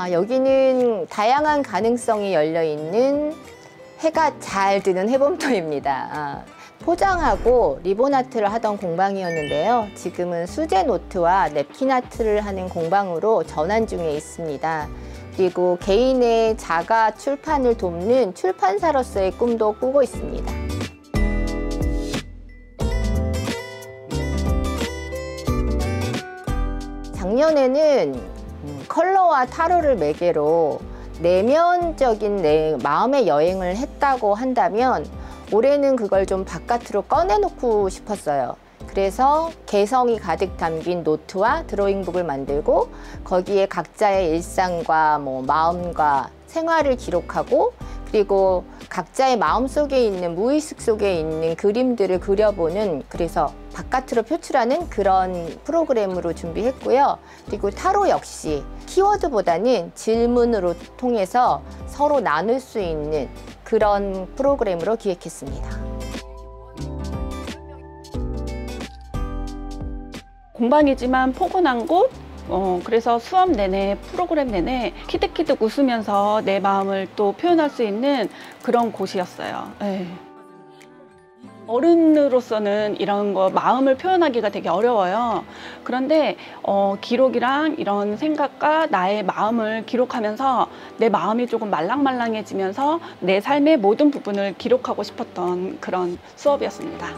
여기는 다양한 가능성이 열려있는 해가 잘 드는 해범터입니다. 포장하고 리본 아트를 하던 공방이었는데요. 지금은 수제 노트와 냅킨 아트를 하는 공방으로 전환 중에 있습니다. 그리고 개인의 자가 출판을 돕는 출판사로서의 꿈도 꾸고 있습니다. 작년에는 컬러와 타로를 매개로 내면적인 내 마음의 여행을 했다고 한다면 올해는 그걸 좀 바깥으로 꺼내놓고 싶었어요. 그래서 개성이 가득 담긴 노트와 드로잉북을 만들고 거기에 각자의 일상과 마음과 생활을 기록하고 그리고 각자의 마음속에 있는 무의식 속에 있는 그림들을 그려보는, 그래서 바깥으로 표출하는 그런 프로그램으로 준비했고요. 그리고 타로 역시 키워드보다는 질문으로 통해서 서로 나눌 수 있는 그런 프로그램으로 기획했습니다. 공방이지만 포근한 곳, 그래서 수업 내내, 프로그램 내내 키득키득 웃으면서 내 마음을 또 표현할 수 있는 그런 곳이었어요. 네. 어른으로서는 이런 거 마음을 표현하기가 되게 어려워요. 그런데 기록이랑 이런 생각과 나의 마음을 기록하면서 내 마음이 조금 말랑말랑해지면서 내 삶의 모든 부분을 기록하고 싶었던 그런 수업이었습니다.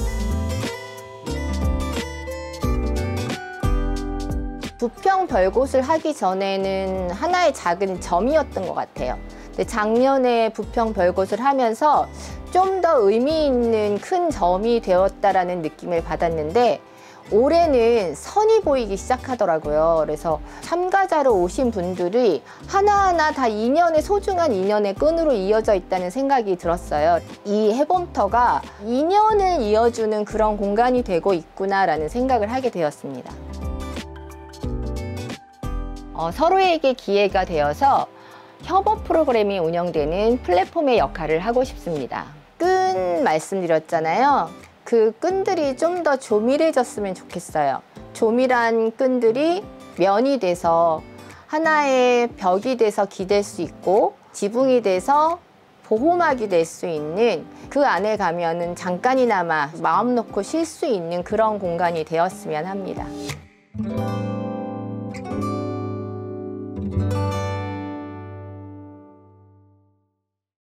부평 별곳을 하기 전에는 하나의 작은 점이었던 것 같아요. 근데 작년에 부평 별곳을 하면서 좀 더 의미 있는 큰 점이 되었다라는 느낌을 받았는데 올해는 선이 보이기 시작하더라고요. 그래서 참가자로 오신 분들이 하나하나 다 인연의 소중한 인연의 끈으로 이어져 있다는 생각이 들었어요. 이 해봄터가 인연을 이어주는 그런 공간이 되고 있구나라는 생각을 하게 되었습니다. 서로에게 기회가 되어서 협업 프로그램이 운영되는 플랫폼의 역할을 하고 싶습니다. 끈 말씀드렸잖아요. 그 끈들이 좀 더 조밀해졌으면 좋겠어요. 조밀한 끈들이 면이 돼서 하나의 벽이 돼서 기댈 수 있고 지붕이 돼서 보호막이 될 수 있는, 그 안에 가면은 잠깐이나마 마음 놓고 쉴 수 있는 그런 공간이 되었으면 합니다.